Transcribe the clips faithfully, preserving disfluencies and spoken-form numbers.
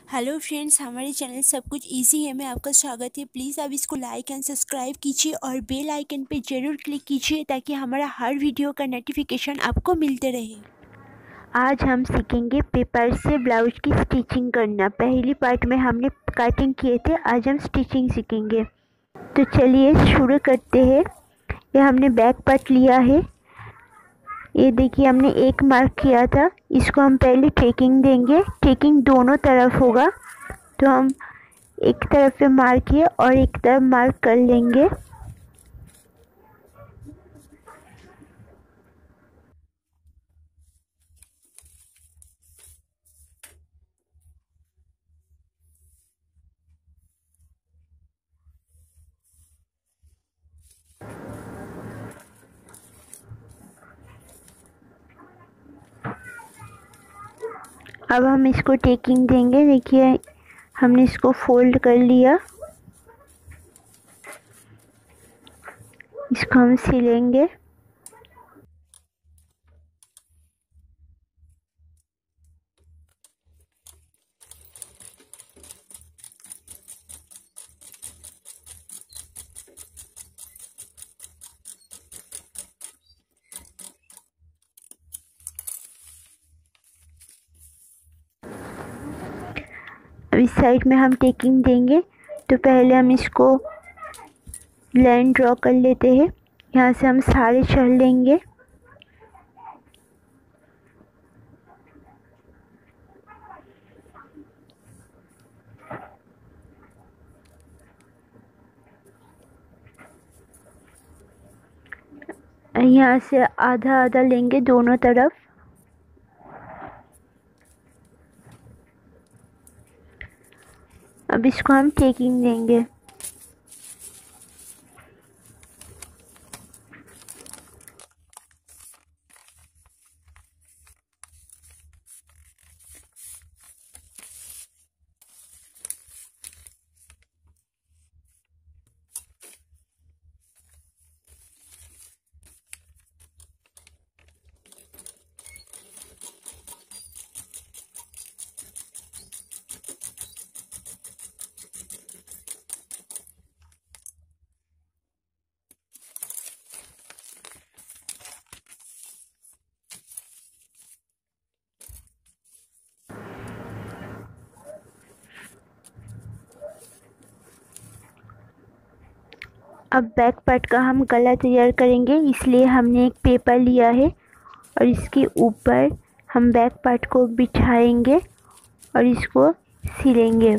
Hello friends, हमारे channel सब कुछ इजी है में आपका स्वागत है। प्लीज़ आप इसको लाइक एंड सब्सक्राइब कीजिए और बेल आइकन पे ज़रूर क्लिक कीजिए ताकि हमारा हर वीडियो का नोटिफिकेशन आपको मिलते रहे। आज हम सीखेंगे पेपर से ब्लाउज की स्टिचिंग करना। पहली पार्ट में हमने कटिंग किए थे, आज हम स्टिचिंग सीखेंगे। तो चलिए शुरू करते हैं। ये हमने बैक पार्ट लिया है। ये देखिए हमने एक मार्क किया था, इसको हम पहले टेकिंग देंगे। टेकिंग दोनों तरफ होगा, तो हम एक तरफ पे मार्क किए और एक तरफ मार्क कर लेंगे। अब हम इसको टेकिंग देंगे। देखिए हमने इसको फोल्ड कर लिया, इसको हम सिलेंगे। अब इस साइड में हम टेकिंग देंगे, तो पहले हम इसको लाइन ड्रॉ कर लेते हैं। यहाँ से हम सारे चढ़ लेंगे। यहाँ से आधा आधा लेंगे दोनों तरफ। अब इसको हम टेकिंग देंगे। अब बैक पार्ट का हम गला तैयार करेंगे, इसलिए हमने एक पेपर लिया है और इसके ऊपर हम बैक पार्ट को बिछाएंगे और इसको सिलेंगे।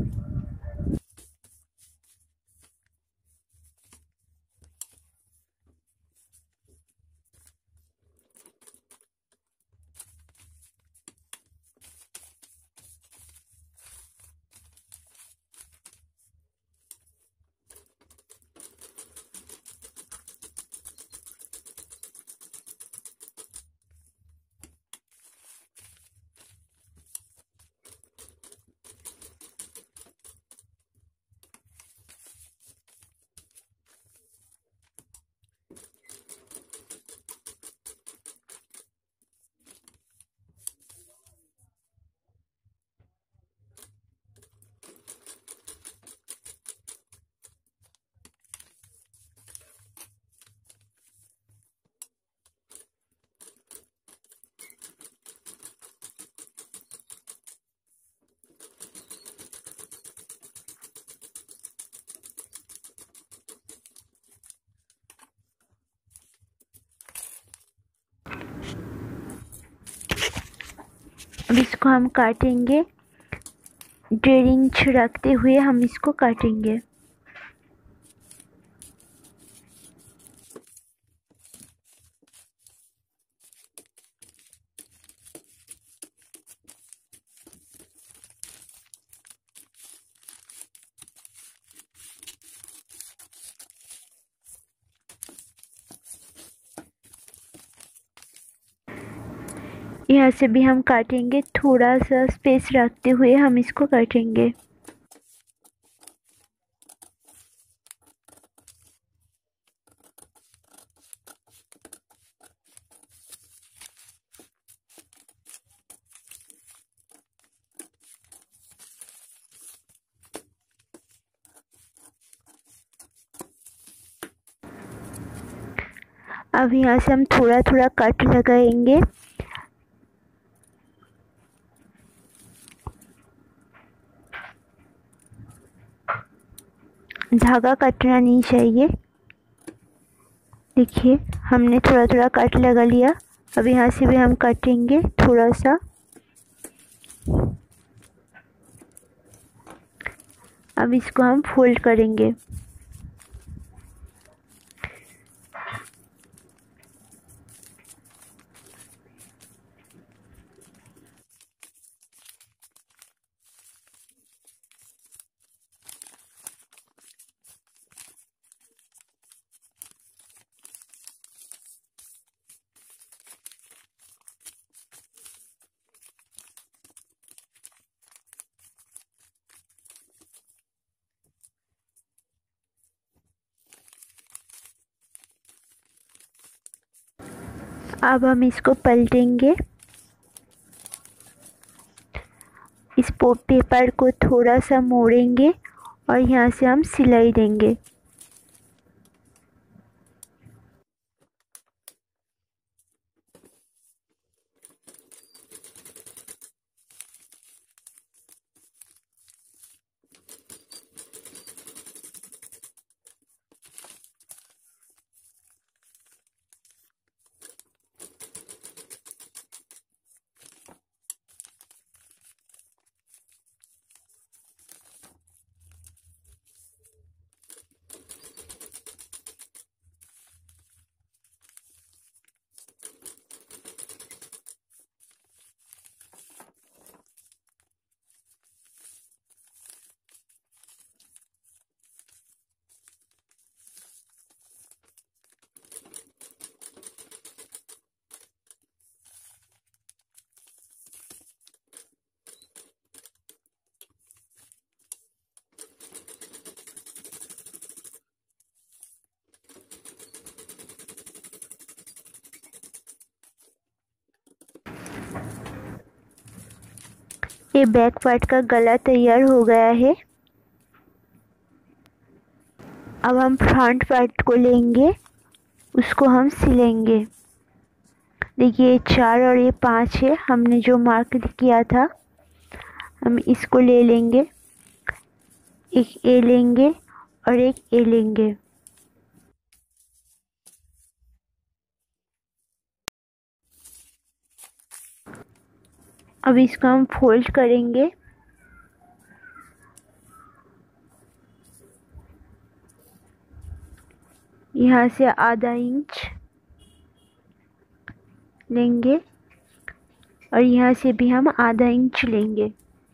अब इसको हम काटेंगे, डेढ़ इंच रखते हुए हम इसको काटेंगे। यहाँ से भी हम काटेंगे, थोड़ा सा स्पेस रखते हुए हम इसको काटेंगे। अब यहाँ से हम थोड़ा थोड़ा कट लगाएंगे। धागा कटना नहीं चाहिए। देखिए हमने थोड़ा थोड़ा कट लगा लिया। अब यहाँ से भी हम काटेंगे थोड़ा सा। अब इसको हम फोल्ड करेंगे। अब हम इसको पलटेंगे। इस पेपर को थोड़ा सा मोड़ेंगे और यहाँ से हम सिलाई देंगे। ये बैक पार्ट का गला तैयार हो गया है। अब हम फ्रंट पार्ट को लेंगे, उसको हम सिलेंगे। देखिए ये चार और ये पाँच है, हमने जो मार्क किया था। हम इसको ले लेंगे, एक ए लेंगे और एक ए लेंगे। अब इसको हम फोल्ड करेंगे। यहाँ से आधा इंच लेंगे और यहाँ से भी हम आधा इंच लेंगे।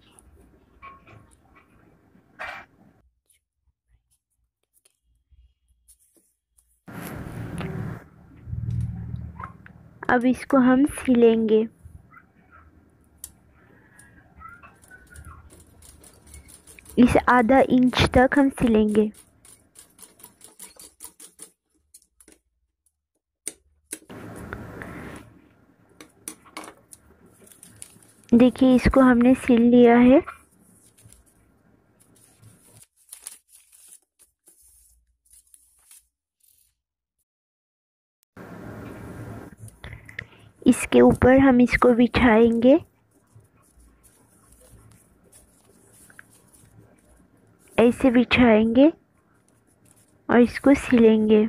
अब इसको हम सिलेंगे। इस आधा इंच तक हम सिलेंगे। देखिए इसको हमने सिल लिया है। इसके ऊपर हम इसको बिछाएंगे। ऐसे बिछाएंगे और इसको सिलेंगे।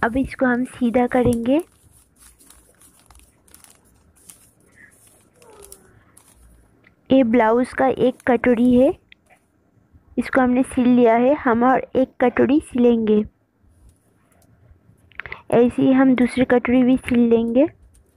अब इसको हम सीधा करेंगे। ये ब्लाउज का एक कटोरी है, इसको हमने सिल लिया है। हम और एक कटोरी सिलेंगे, ऐसे ही हम दूसरी कटोरी भी सिल लेंगे।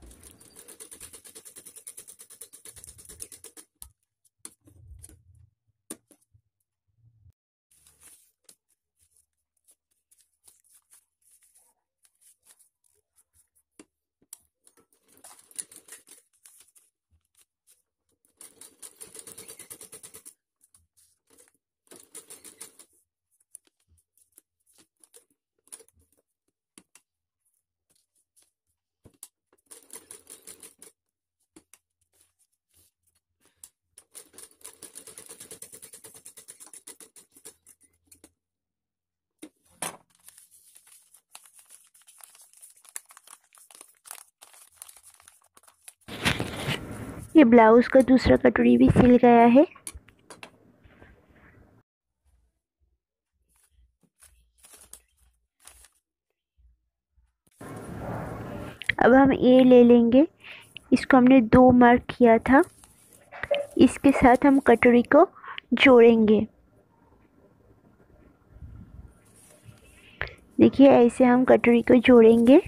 ये ब्लाउज का दूसरा कटोरी भी सिल गया है। अब हम ये ले लेंगे, इसको हमने दो मार्क किया था, इसके साथ हम कटोरी को जोड़ेंगे। देखिए ऐसे हम कटोरी को जोड़ेंगे,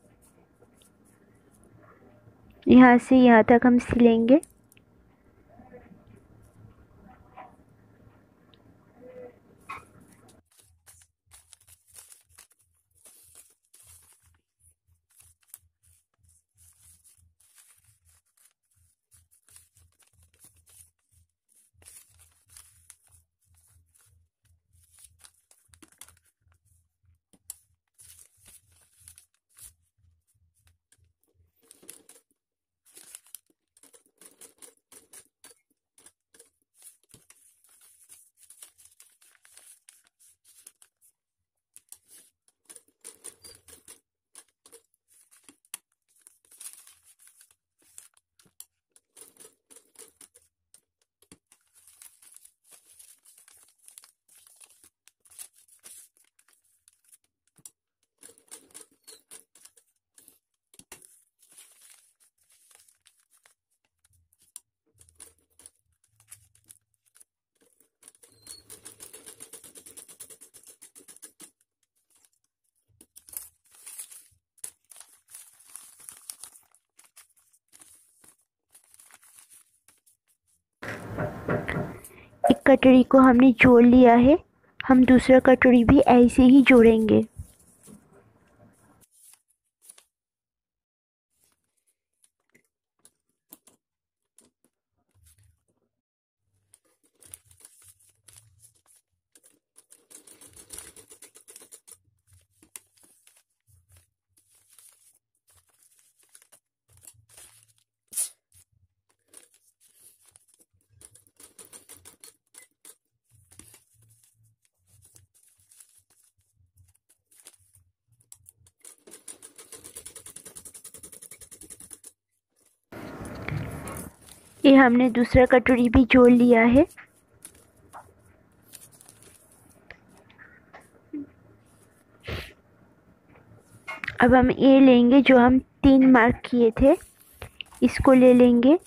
यहाँ से यहाँ तक हम सिलेंगे। एक कटोरी को हमने जोड़ लिया है, हम दूसरा कटोरी भी ऐसे ही जोड़ेंगे। ये हमने दूसरा कटोरी भी जोड़ लिया है। अब हम ये लेंगे जो हम तीन मार्क किए थे, इसको ले लेंगे,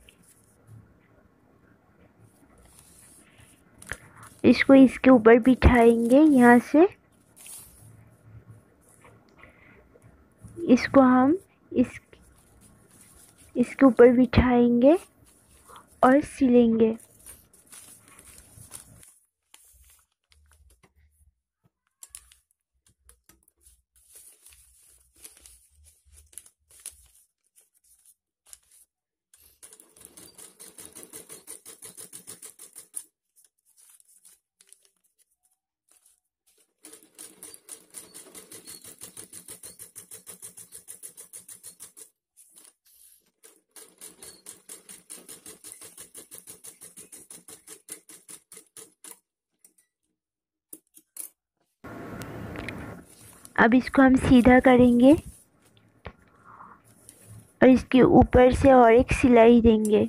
इसको इसके ऊपर बिठाएंगे। यहाँ से इसको हम इस इसके ऊपर बिठाएंगे और सिलेंगे। अब इसको हम सीधा करेंगे और इसके ऊपर से और एक सिलाई देंगे।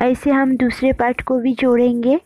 ऐसे हम दूसरे पार्ट को भी जोड़ेंगे।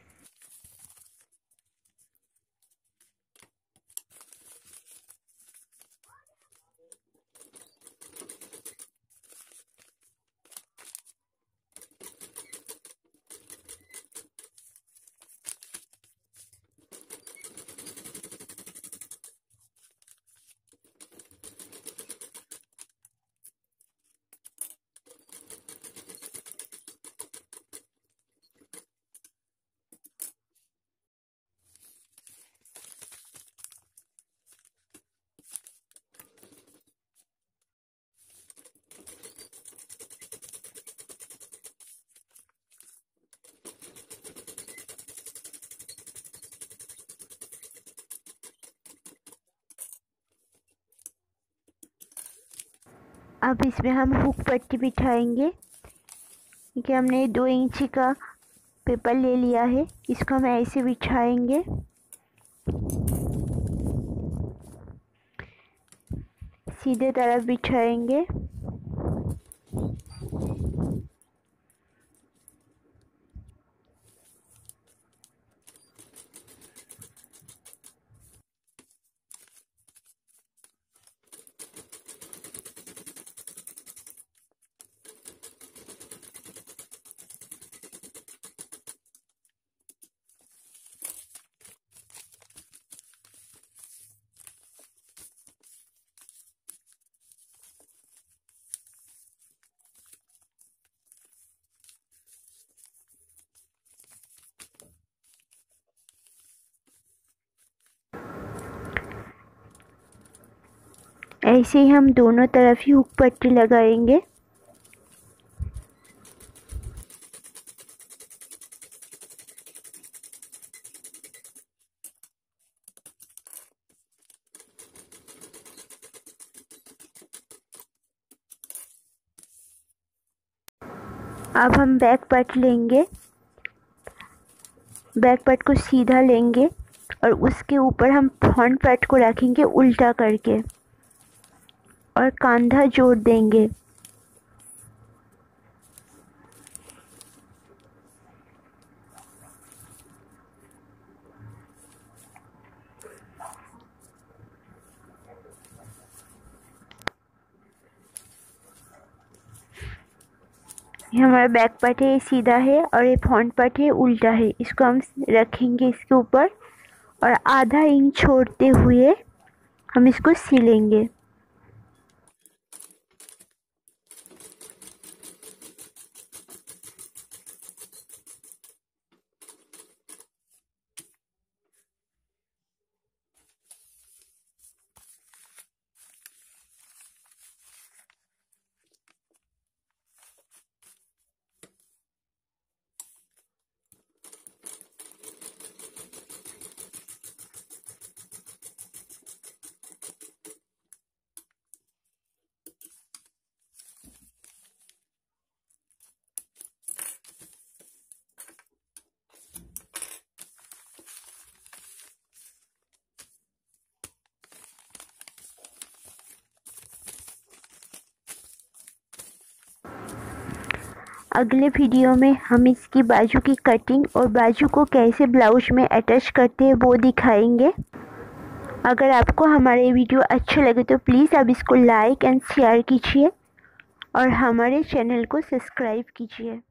अब इसमें हम हुक पट्टी बिठाएंगे। क्योंकि हमने दो इंची का पेपर ले लिया है, इसको हम ऐसे बिछाएंगे। सीधे तरफ बिछाएंगे। ऐसे ही हम दोनों तरफ ही हुक पट्टी लगाएंगे। अब हम बैक पार्ट लेंगे, बैक पार्ट को सीधा लेंगे और उसके ऊपर हम फ्रंट पार्ट को रखेंगे उल्टा करके और कंधा जोड़ देंगे। ये हमारा बैक पार्ट है, ये सीधा है और ये फ्रंट पार्ट है उल्टा है। इसको हम रखेंगे इसके ऊपर और आधा इंच छोड़ते हुए हम इसको सिलेंगे। अगले वीडियो में हम इसकी बाजू की कटिंग और बाजू को कैसे ब्लाउज में अटैच करते हैं वो दिखाएंगे। अगर आपको हमारे वीडियो अच्छे लगे तो प्लीज़ आप इसको लाइक एंड शेयर कीजिए और हमारे चैनल को सब्सक्राइब कीजिए।